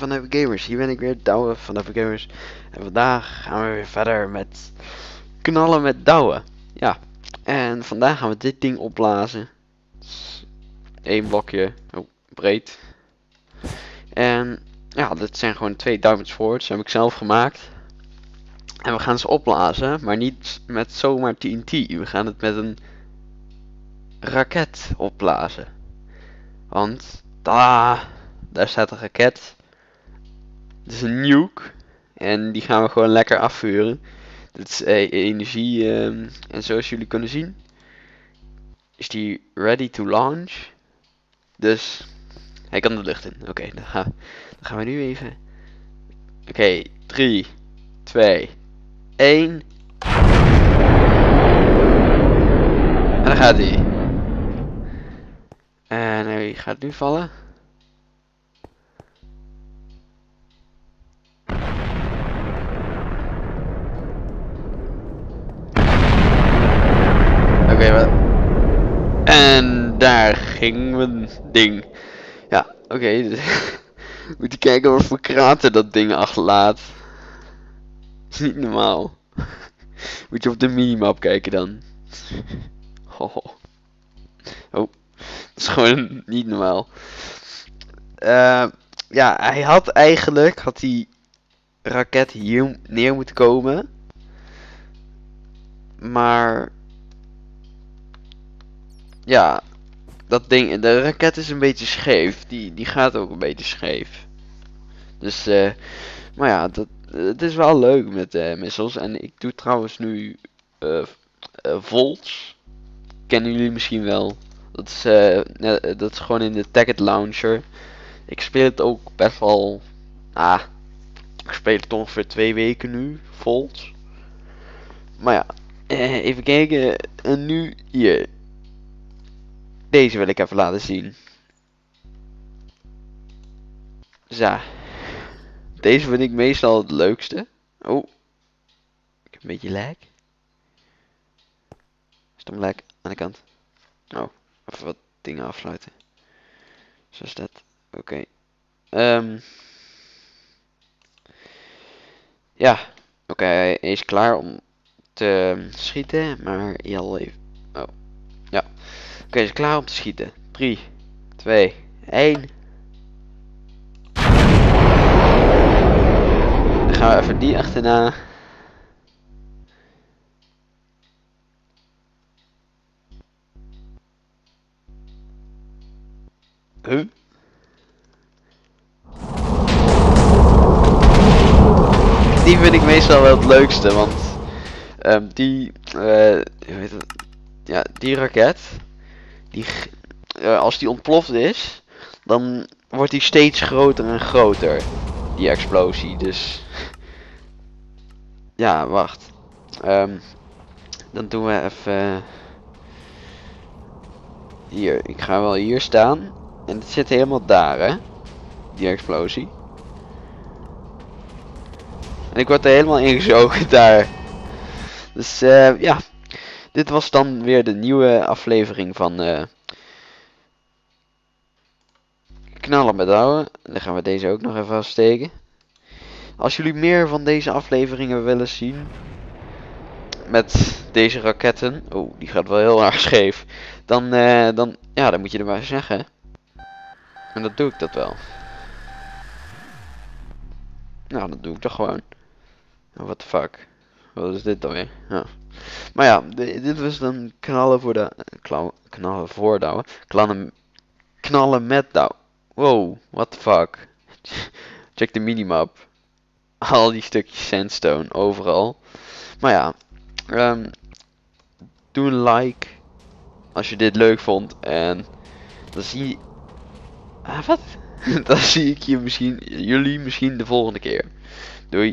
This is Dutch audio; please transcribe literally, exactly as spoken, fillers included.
van Epic Gamers. Hier ben ik weer, Douwe van Epic Gamers. En vandaag gaan we weer verder met knallen met Douwe. Ja, en vandaag gaan we dit ding opblazen. Eén blokje, oh, breed. En ja, dit zijn gewoon twee Diamond Swords, heb ik zelf gemaakt. En we gaan ze opblazen, maar niet met zomaar T N T. We gaan het met een raket opblazen. Want daar, daar staat een raket. Het is een nuke. En die gaan we gewoon lekker afvuren. Dit is eh, energie. Uh, en zoals jullie kunnen zien, is die ready to launch. Dus hij kan de lucht in. Oké, okay, dan, gaan, dan gaan we nu even. Oké, okay, drie, twee, één. En dan gaat hij. En hij gaat nu vallen. Oké, okay, wat? En daar ging mijn ding. Ja, oké. Okay, dus moet je kijken wat voor kraten dat ding achterlaat. Is niet normaal. Moet je op de minimap kijken dan. Oh, oh. Dat is gewoon niet normaal. Uh, ja, hij had eigenlijk had die raket hier neer moeten komen. Maar ja, dat ding, de raket is een beetje scheef. Die, die gaat ook een beetje scheef. Dus, uh, maar ja, dat, het is wel leuk met uh, missiles. En ik doe trouwens nu uh, uh, volts. Kennen jullie misschien wel. Dat is, uh, uh, dat is gewoon in de Tacket Launcher. Ik speel het ook best wel. Ah, ik speel het ongeveer twee weken nu. Volts. Maar ja, uh, even kijken. En nu hier. Deze wil ik even laten zien. Zo. Deze vind ik meestal het leukste. Oh. Ik heb een beetje lag. Is het lag aan de kant? Oh. Even wat dingen afsluiten. Zo is dat. Oké. Okay. Um. Ja. Oké, okay, hij is klaar om te schieten. Maar heel even. Oh. Ja. Oké, okay, hij is klaar om te schieten. drie, twee, één. Dan gaan we even die achterna. Huh? Die vind ik meestal wel het leukste, want um, die, uh, hoe heet het? Ja, die raket, die, uh, als die ontploft is, dan wordt die steeds groter en groter, die explosie. Dus ja, wacht. Um, dan doen we even hier. Ik ga wel hier staan en het zit helemaal daar, hè? Die explosie. En ik word er helemaal ingezogen daar. Dus uh, ja, dit was dan weer de nieuwe aflevering van uh, Knallen met Douwe. Dan gaan we deze ook nog even afsteken. Als jullie meer van deze afleveringen willen zien, met deze raketten, oh die gaat wel heel erg scheef, dan, uh, dan, ja, dan moet je er maar zeggen. En dat doe ik dat wel. Nou, dat doe ik toch gewoon. Oh, what the fuck. Wat is dit dan weer? Ja. Maar ja, dit was dan knallen voor de... Klauw, knallen voor Douwe. Knallen, knallen met Douwe. Wow, what the fuck. Check de minimap. Al die stukjes sandstone, overal. Maar ja, um, doe een like als je dit leuk vond. En dan zie je... Ah, wat? Dan zie ik je misschien, jullie misschien de volgende keer.